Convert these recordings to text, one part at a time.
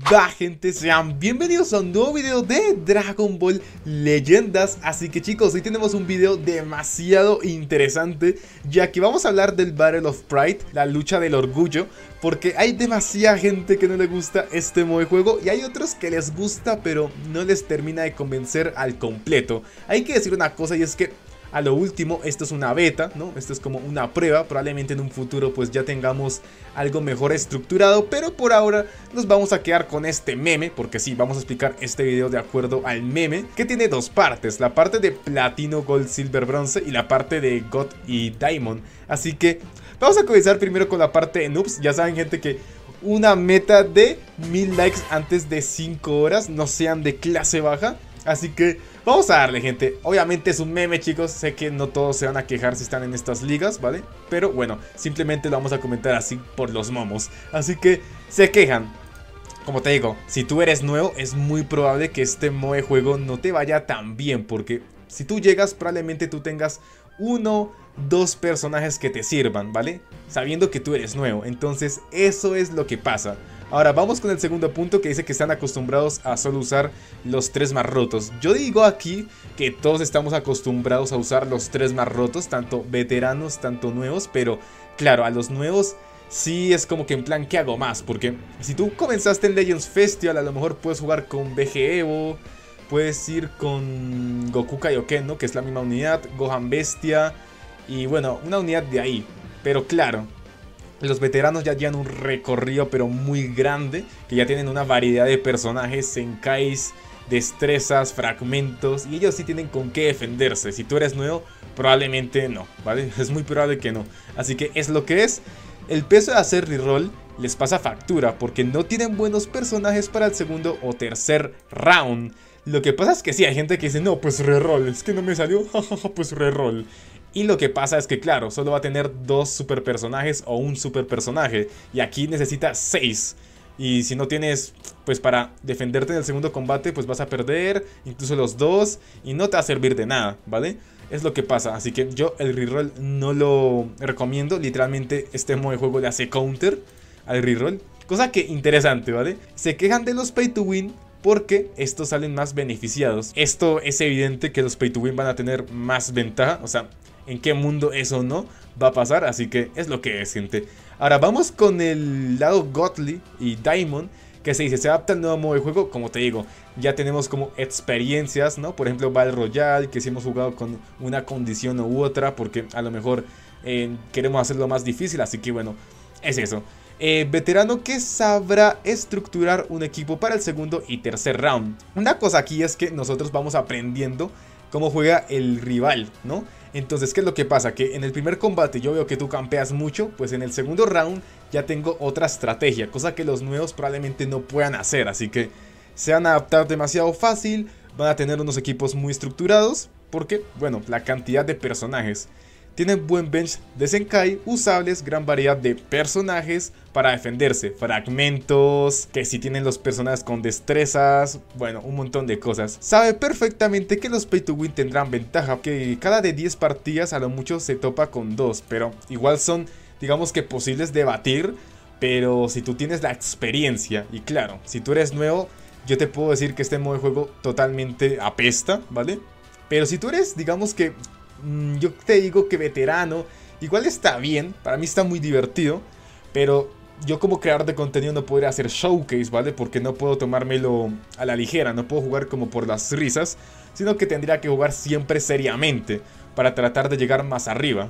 va, gente? Sean bienvenidos a un nuevo video de Dragon Ball Leyendas. Así que chicos, hoy tenemos un video demasiado interesante, ya que vamos a hablar del Battle of Pride, la lucha del orgullo, porque hay demasiada gente que no le gusta este modo de juego y hay otros que les gusta pero no les termina de convencer al completo. Hay que decir una cosa, y es que a lo último, esto es una beta, ¿no? Esto es como una prueba, probablemente en un futuro pues ya tengamos algo mejor estructurado, pero por ahora nos vamos a quedar con este meme, porque sí, vamos a explicar este video de acuerdo al meme, que tiene dos partes, la parte de platino, gold, silver, bronce y la parte de god y diamond. Así que vamos a comenzar primero con la parte de noobs. Ya saben, gente, que una meta de 1000 likes antes de 5 horas, no sean de clase baja. Así que vamos a darle, gente. Obviamente es un meme, chicos. Sé que no todos se van a quejar si están en estas ligas, ¿vale? Pero bueno, simplemente lo vamos a comentar así por los momos. Así que se quejan. Como te digo, si tú eres nuevo, es muy probable que este modo de juego no te vaya tan bien, porque si tú llegas, probablemente tú tengas uno, dos personajes que te sirvan, ¿vale? Sabiendo que tú eres nuevo. Entonces eso es lo que pasa. Ahora vamos con el segundo punto, que dice que están acostumbrados a solo usar los 3 más rotos. Yo digo aquí que todos estamos acostumbrados a usar los 3 más rotos, tanto veteranos, tanto nuevos, pero claro, a los nuevos sí es como que en plan, ¿qué hago más? Porque si tú comenzaste en Legends Festival, a lo mejor puedes jugar con BG Evo, puedes ir con Goku Kaioken, ¿no? Que es la misma unidad, Gohan Bestia y bueno, una unidad de ahí. Pero claro, los veteranos ya llevan un recorrido pero muy grande, que ya tienen una variedad de personajes, senkais, destrezas, fragmentos, y ellos sí tienen con qué defenderse. Si tú eres nuevo, probablemente no, ¿vale? Es muy probable que no. Así que es lo que es. El peso de hacer reroll les pasa factura, porque no tienen buenos personajes para el segundo o tercer round. Lo que pasa es que sí, hay gente que dice, no, pues reroll, es que no me salió, pues reroll. Y lo que pasa es que claro, solo va a tener 2 super personajes o un super personaje, y aquí necesita 6. Y si no tienes, pues para defenderte en el segundo combate, pues vas a perder incluso los 2 y no te va a servir de nada, ¿vale? Es lo que pasa, así que yo el reroll no lo recomiendo. Literalmente este modo de juego le hace counter al reroll, cosa que interesante, ¿vale? Se quejan de los pay to win porque estos salen más beneficiados. Esto es evidente que los pay to win van a tener más ventaja, o sea, ¿en qué mundo eso no va a pasar? Así que es lo que es, gente. Ahora vamos con el lado Godly y Diamond, que se dice, se adapta al nuevo modo de juego. Como te digo, ya tenemos como experiencias, ¿no? Por ejemplo, Battle Royale, que si hemos jugado con una condición u otra, porque a lo mejor queremos hacerlo más difícil, así que bueno, es eso. Veterano que sabrá estructurar un equipo para el segundo y tercer round. Una cosa aquí es que nosotros vamos aprendiendo cómo juega el rival, ¿no? Entonces, ¿qué es lo que pasa? Que en el primer combate yo veo que tú campeas mucho, pues en el segundo round ya tengo otra estrategia, cosa que los nuevos probablemente no puedan hacer, así que se van a adaptar demasiado fácil, van a tener unos equipos muy estructurados, porque, bueno, la cantidad de personajes. Tienen buen bench de Zenkai, usables, gran variedad de personajes para defenderse, fragmentos, que si tienen los personajes con destrezas, bueno, un montón de cosas. Sabe perfectamente que los pay to win tendrán ventaja, que cada de 10 partidas a lo mucho se topa con 2, pero igual son, digamos que posibles de batir, pero si tú tienes la experiencia, y claro, si tú eres nuevo, yo te puedo decir que este modo de juego totalmente apesta, ¿vale? Pero si tú eres, digamos que yo te digo que veterano, igual está bien, para mí está muy divertido, pero yo como creador de contenido no podría hacer showcase, ¿vale? Porque no puedo tomármelo a la ligera, no puedo jugar como por las risas, sino que tendría que jugar siempre seriamente para tratar de llegar más arriba.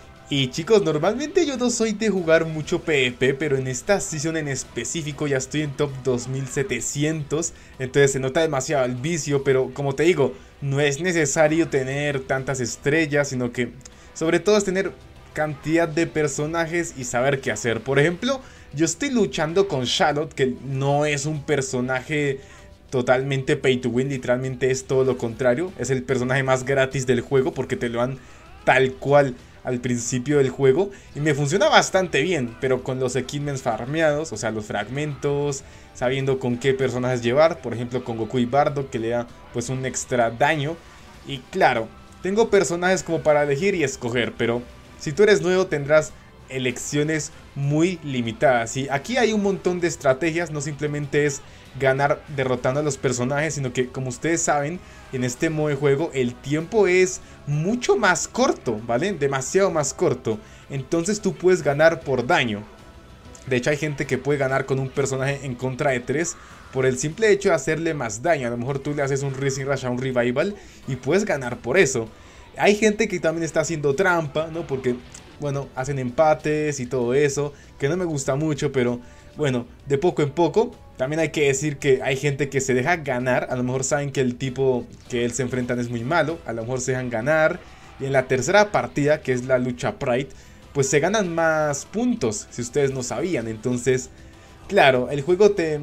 Y chicos, normalmente yo no soy de jugar mucho PvP, pero en esta season en específico ya estoy en top 2700, entonces se nota demasiado el vicio, pero como te digo, no es necesario tener tantas estrellas, sino que sobre todo es tener cantidad de personajes y saber qué hacer. Por ejemplo, yo estoy luchando con Charlotte, que no es un personaje totalmente pay to win, literalmente es todo lo contrario, es el personaje más gratis del juego porque te lo dan tal cual al principio del juego y me funciona bastante bien, pero con los equipments farmeados, o sea, los fragmentos, sabiendo con qué personajes llevar, por ejemplo con Goku y Bardock, que le da pues un extra daño. Y claro, tengo personajes como para elegir y escoger, pero si tú eres nuevo tendrás elecciones muy limitadas. Y aquí hay un montón de estrategias, no simplemente es ganar derrotando a los personajes, sino que, como ustedes saben, en este modo de juego el tiempo es mucho más corto, ¿vale? Demasiado más corto. Entonces tú puedes ganar por daño. De hecho hay gente que puede ganar con un personaje en contra de 3 por el simple hecho de hacerle más daño. A lo mejor tú le haces un Rising Rush a un Revival y puedes ganar por eso. Hay gente que también está haciendo trampa, ¿no? Porque, bueno, hacen empates y todo eso, que no me gusta mucho, pero bueno, de poco en poco. También hay que decir que hay gente que se deja ganar. A lo mejor saben que el tipo que él se enfrentan es muy malo, a lo mejor se dejan ganar. Y en la tercera partida, que es la lucha Pride, pues se ganan más puntos, si ustedes no sabían. Entonces, claro, el juego te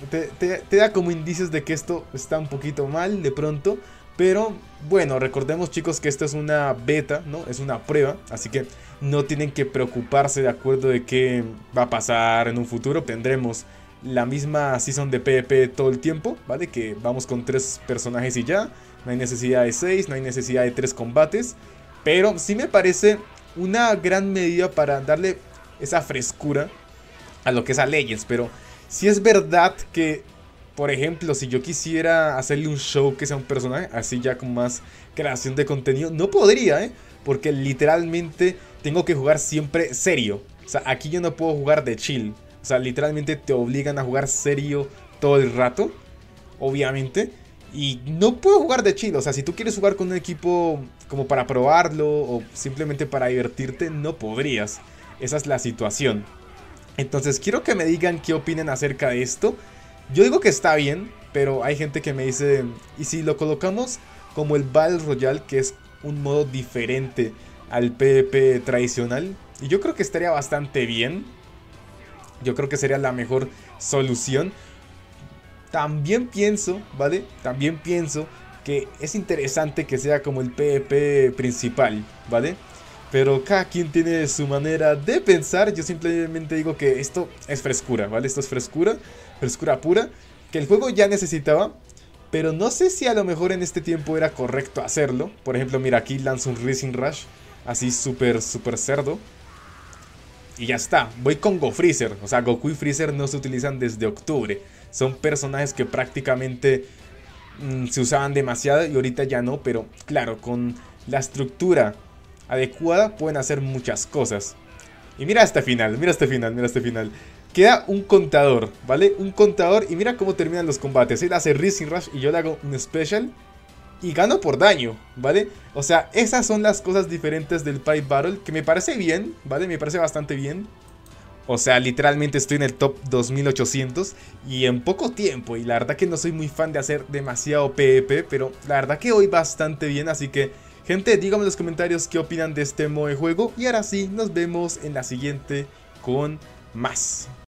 da como indicios de que esto está un poquito mal de pronto. Pero bueno, recordemos chicos que esto es una beta, ¿no? Es una prueba, así que no tienen que preocuparse de acuerdo de qué va a pasar en un futuro. Tendremos la misma season de PvP todo el tiempo, ¿vale? Que vamos con 3 personajes y ya. No hay necesidad de 6, no hay necesidad de 3 combates. Pero sí me parece una gran medida para darle esa frescura a lo que es a Legends. Pero sí es verdad que, por ejemplo, si yo quisiera hacerle un show que sea un personaje, así ya con más creación de contenido, no podría, porque literalmente tengo que jugar siempre serio. O sea, aquí yo no puedo jugar de chill. O sea, literalmente te obligan a jugar serio todo el rato, obviamente. Y no puedo jugar de chill. O sea, si tú quieres jugar con un equipo como para probarlo o simplemente para divertirte, no podrías. Esa es la situación. Entonces quiero que me digan qué opinan acerca de esto. Yo digo que está bien, pero hay gente que me dice, ¿y si lo colocamos como el Battle Royale, que es un modo diferente al PvP tradicional? Y yo creo que estaría bastante bien. Yo creo que sería la mejor solución. También pienso, ¿vale? También pienso que es interesante que sea como el PvP principal, ¿vale? Pero cada quien tiene su manera de pensar. Yo simplemente digo que esto es frescura, ¿vale? Esto es frescura, frescura pura, que el juego ya necesitaba. Pero no sé si a lo mejor en este tiempo era correcto hacerlo. Por ejemplo, mira, aquí lanzo un Rising Rush, así súper cerdo. Y ya está, voy con Go Freezer. O sea, Goku y Freezer no se utilizan desde octubre. Son personajes que prácticamente se usaban demasiado y ahorita ya no. Pero claro, con la estructura adecuada pueden hacer muchas cosas. Y mira este final, mira este final, mira este final. Queda un contador, ¿vale? Un contador y mira cómo terminan los combates. Él hace Rising Rush y yo le hago un Special y gano por daño, ¿vale? O sea, esas son las cosas diferentes del Pipe Battle, que me parece bien, ¿vale? Me parece bastante bien. O sea, literalmente estoy en el top 2800 y en poco tiempo. Y la verdad que no soy muy fan de hacer demasiado PvP, pero la verdad que voy bastante bien. Así que, gente, díganme en los comentarios qué opinan de este modo de juego. Y ahora sí, nos vemos en la siguiente con más.